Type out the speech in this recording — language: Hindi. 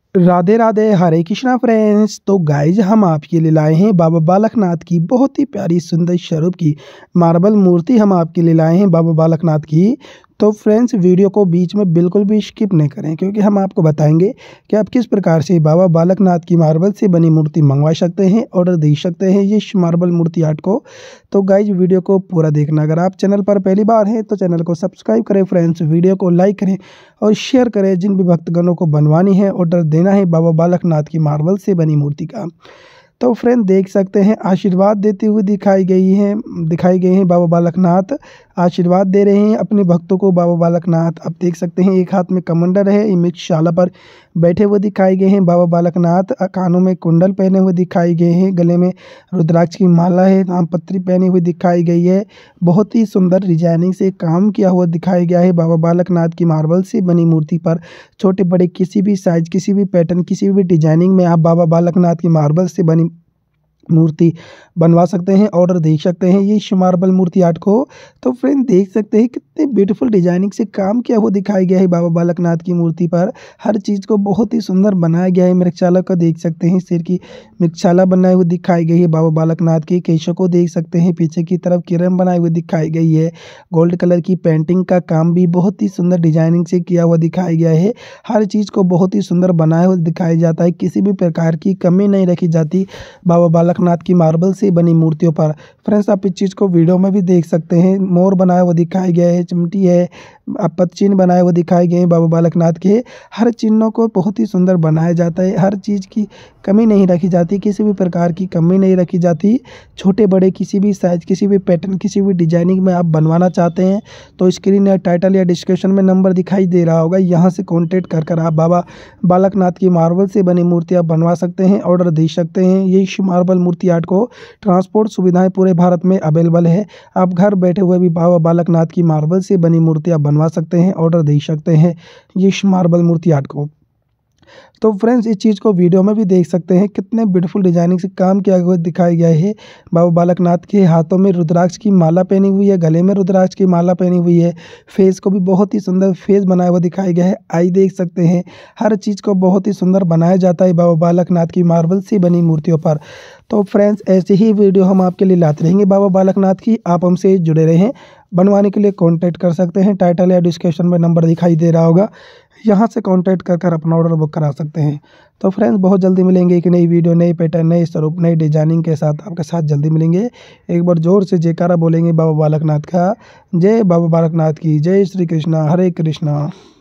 राधे राधे, हरे कृष्णा फ्रेंड्स। तो गाइज हम आपके लिए लाए हैं बाबा बालकनाथ की बहुत ही प्यारी सुंदर स्वरूप की मार्बल मूर्ति हम आपके लिए लाए हैं बाबा बालकनाथ की। तो फ्रेंड्स वीडियो को बीच में बिल्कुल भी स्किप नहीं करें, क्योंकि हम आपको बताएंगे कि आप किस प्रकार से बाबा बालकनाथ की मार्बल से बनी मूर्ति मंगवा सकते हैं, ऑर्डर दे सकते हैं ये मार्बल मूर्ति आर्ट को। तो गाइज वीडियो को पूरा देखना। अगर आप चैनल पर पहली बार हैं तो चैनल को सब्सक्राइब करें फ्रेंड्स, वीडियो को लाइक करें और शेयर करें। जिन भी भक्तगणों को बनवानी है, ऑर्डर देना है बाबा बालकनाथ की मार्बल से बनी मूर्ति का, तो फ्रेंड देख सकते हैं आशीर्वाद देते हुए दिखाई गई हैं बाबा बालकनाथ। आशीर्वाद दे रहे हैं अपने भक्तों को बाबा बालकनाथ। आप देख सकते हैं एक हाथ में कमंडल है, मृगशाला पर बैठे हुए दिखाई गए हैं बाबा बालकनाथ। कानों में कुंडल पहने हुए दिखाई गए हैं, गले में रुद्राक्ष की माला है, नामपत्री पहनी हुई दिखाई गई है। बहुत ही सुंदर डिजाइनिंग से काम किया हुआ दिखाया गया है बाबा बालकनाथ की मार्बल से बनी मूर्ति पर। छोटे बड़े किसी भी साइज, किसी भी पैटर्न, किसी भी डिजाइनिंग में आप बाबा बालकनाथ की मार्बल से बनी मूर्ति बनवा सकते हैं, ऑर्डर दे सकते हैं ये मार्बल मूर्ति आर्ट को। तो फ्रेंड देख सकते हैं कितने ब्यूटीफुल डिजाइनिंग से काम किया हुआ दिखाया गया है बाबा बालकनाथ की मूर्ति पर। हर चीज़ को बहुत ही सुंदर बनाया गया है। मृगशाला को देख सकते हैं, सिर की मृगशाला बनाई हुई दिखाई गई है बाबा बालकनाथ की। केशों को देख सकते हैं, पीछे की तरफ किरण बनाई हुई दिखाई गई है। गोल्ड कलर की पेंटिंग का काम भी बहुत ही सुंदर डिजाइनिंग से किया हुआ दिखाया गया है। हर चीज़ को बहुत ही सुंदर बनाया हुआ दिखाया जाता है, किसी भी प्रकार की कमी नहीं रखी जाती बाबा बालकनाथ की मार्बल से बनी मूर्तियों पर। फ्रेंड्स आप इस चीज़ को वीडियो में भी देख सकते हैं, मोर बनाया हुआ दिखाया गया है, चिमटी है, पद चिन्ह बनाए हुए दिखाए गए हैं बाबा बालकनाथ के। हर चिन्हों को बहुत ही सुंदर बनाया जाता है, हर चीज़ की कमी नहीं रखी जाती, किसी भी प्रकार की कमी नहीं रखी जाती। छोटे बड़े किसी भी साइज, किसी भी पैटर्न, किसी भी डिजाइनिंग में आप बनवाना चाहते हैं तो स्क्रीन या टाइटल या डिस्क्रिप्शन में नंबर दिखाई दे रहा होगा, यहाँ से कॉन्टेक्ट कर आप बाबा बालकनाथ की मार्बल से बनी मूर्ति आप बनवा सकते हैं, ऑर्डर दे सकते हैं। ये मार्बल मूर्ति आर्ट को ट्रांसपोर्ट सुविधाएं पूरे भारत में अवेलेबल है। आप घर बैठे हुए भी बाबा बालकनाथ की मार्बल से बनी मूर्ति आप बनवा सकते हैं, ऑर्डर दे सकते हैं ये मार्बल मूर्ति आर्ट को। तो फ्रेंड्स इस चीज़ को वीडियो में भी देख सकते हैं, कितने ब्यूटीफुल डिजाइनिंग से काम किया हुआ दिखाया गया है। बाबा बालकनाथ के हाथों में रुद्राक्ष की माला पहनी हुई है, गले में रुद्राक्ष की माला पहनी हुई है। फेस को भी बहुत ही सुंदर फेस बनाया हुआ दिखाया गया है, आई देख सकते हैं। हर चीज़ को बहुत ही सुंदर बनाया जाता है बाबा बालकनाथ की मार्बल से बनी मूर्तियों पर। तो फ्रेंड्स ऐसे ही वीडियो हम आपके लिए लाते रहेंगे बाबा बालकनाथ की। आप हमसे जुड़े रहें, बनवाने के लिए कांटेक्ट कर सकते हैं, टाइटल या डिस्क्रिप्शन में नंबर दिखाई दे रहा होगा, यहाँ से कांटेक्ट कर अपना ऑर्डर बुक करा सकते हैं। तो फ्रेंड्स बहुत जल्दी मिलेंगे एक नई वीडियो, नई पैटर्न, नए स्वरूप, नई डिजाइनिंग के साथ आपके साथ जल्दी मिलेंगे। एक बार जोर से जयकारा बोलेंगे बाबा बालकनाथ का। जय बाबा बालकनाथ की, जय श्री कृष्णा, हरे कृष्णा।